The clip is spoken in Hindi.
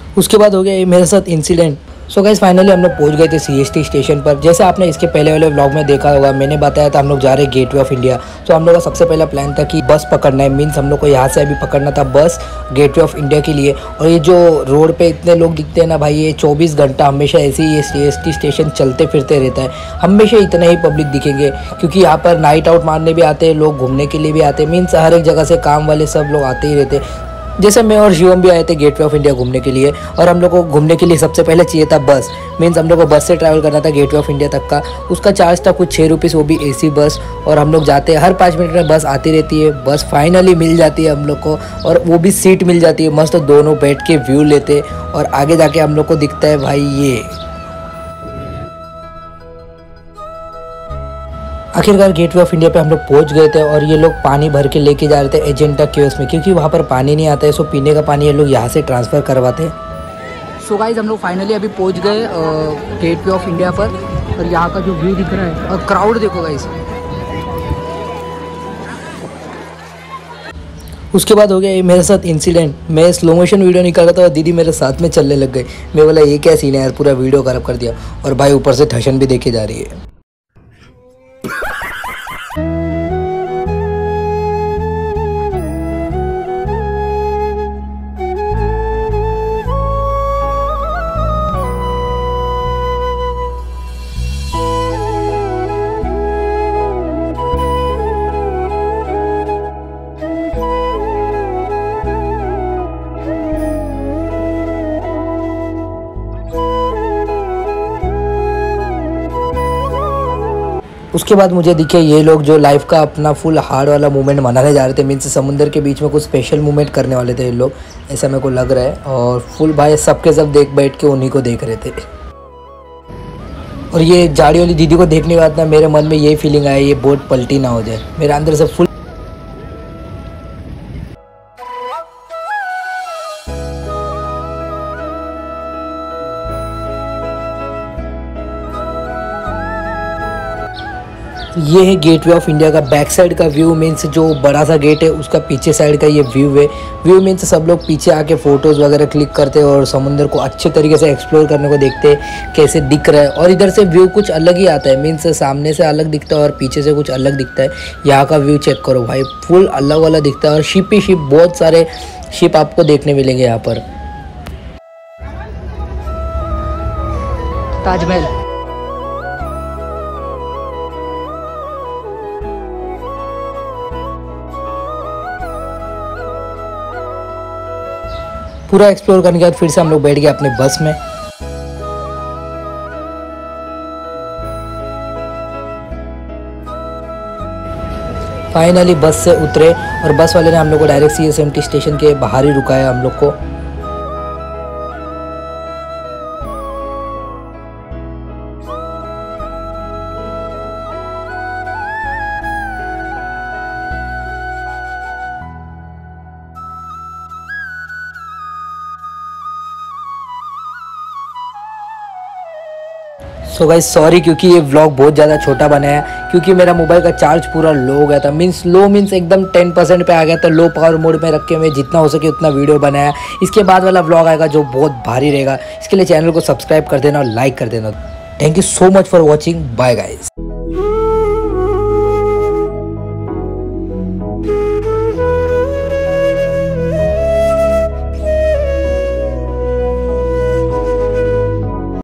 उसके बाद हो गया ये मेरे साथ इंसिडेंट। सो गाइस फाइनली हम लोग पहुंच गए थे सीएसटी स्टेशन पर। जैसे आपने इसके पहले वाले व्लॉग में देखा होगा, मैंने बताया था हम लोग जा रहे हैं गेटवे ऑफ इंडिया। तो हम लोग का सबसे पहला प्लान था कि बस पकड़ना है, मीन्स हम लोग को यहाँ से अभी पकड़ना था बस गेटवे ऑफ इंडिया के लिए। और ये जो रोड पे इतने लोग दिखते हैं ना भाई, ये 24 घंटा हमेशा ऐसे ही ये सीएसटी स्टेशन चलते फिरते रहता है। हमेशा इतना ही पब्लिक दिखेंगे, क्योंकि यहाँ पर नाइट आउट मारने भी आते हैं लोग, घूमने के लिए भी आते हैं, मीन्स हर एक जगह से काम वाले सब लोग आते ही रहते हैं। जैसे मैं और शिवम भी आए थे गेटवे ऑफ इंडिया घूमने के लिए, और हम लोग को घूमने के लिए सबसे पहले चाहिए था बस। मीन्स हम लोग को बस से ट्रैवल करना था गेटवे ऑफ इंडिया तक का। उसका चार्ज था कुछ 6 रुपीज़, वो भी एसी बस। और हम लोग जाते हैं, हर 5 मिनट में बस आती रहती है। बस फाइनली मिल जाती है हम लोग को, और वो भी सीट मिल जाती है मस्त, दोनों बैठ के व्यू लेते। और आगे जाके हम लोग को दिखता है भाई ये। आखिरकार गेटवे ऑफ इंडिया पे हम लोग पहुंच गए थे, और ये लोग पानी भर के लेके जा रहे थे एजेंटा कियोस्क में, क्योंकि वहाँ पर पानी नहीं आता है। सो पीने का पानी ये लोग यहाँ से ट्रांसफ़र करवाते हैं। सो गाइस हम लोग फाइनली अभी पहुंच गए गेटवे ऑफ इंडिया पर, और यहाँ का जो व्यू दिख रहा है, और क्राउड देखो गाइस। उसके बाद हो गया ये मेरे साथ इंसिडेंट। मैं स्लो मोशन वीडियो निकाल रहा था और दीदी मेरे साथ में चलने लग गई। मैं बोला ये क्या सीन है यार, पूरा वीडियो खराब कर दिया। और भाई ऊपर से ठशन भी देखे जा रही है। उसके बाद मुझे दिखे ये लोग जो लाइफ का अपना फुल हार्ड वाला मूवमेंट मनाने जा रहे थे। मीन्स समुंदर के बीच में कुछ स्पेशल मूवमेंट करने वाले थे ये लोग, ऐसा मेरे को लग रहा है। और फुल भाई सबके सब बैठ के उन्हीं को देख रहे थे। और ये झाड़ी वाली दीदी को देखने के बाद ना मेरे मन में ये फीलिंग आई, ये बोट पलटी ना हो जाए। मेरे अंदर से फुल ये है गेटवे ऑफ इंडिया का बैक साइड का व्यू। मीन्स जो बड़ा सा गेट है उसका पीछे साइड का ये व्यू है। व्यू मीन्स सब लोग पीछे आके फ़ोटोज़ वगैरह क्लिक करते हैं और समुंदर को अच्छे तरीके से एक्सप्लोर करने को देखते हैं कैसे दिख रहा है। और इधर से व्यू कुछ अलग ही आता है, मीन्स सामने से अलग दिखता है और पीछे से कुछ अलग दिखता है। यहाँ का व्यू चेक करो भाई, फुल अलग वाला दिखता है। और शिप ही शिप, बहुत सारे शिप आपको देखने मिलेंगे यहाँ पर। ताजमहल पूरा एक्सप्लोर करने के बाद फिर से हम लोग बैठ गए अपने बस में। फाइनली बस से उतरे, और बस वाले ने हम लोग को डायरेक्ट सीएसएमटी स्टेशन के बाहर ही रुकाया हम लोग को। सो गाइस सॉरी, क्योंकि ये व्लॉग बहुत ज़्यादा छोटा बनाया, क्योंकि मेरा मोबाइल का चार्ज पूरा लो हो गया था। मीन्स लो मीन्स एकदम 10% पे आ गया था। लो पावर मोड में रख के मैं जितना हो सके उतना वीडियो बनाया। इसके बाद वाला व्लॉग आएगा जो बहुत भारी रहेगा। इसके लिए चैनल को सब्सक्राइब कर देना और लाइक कर देना। Thank you so much for watching. Bye guys.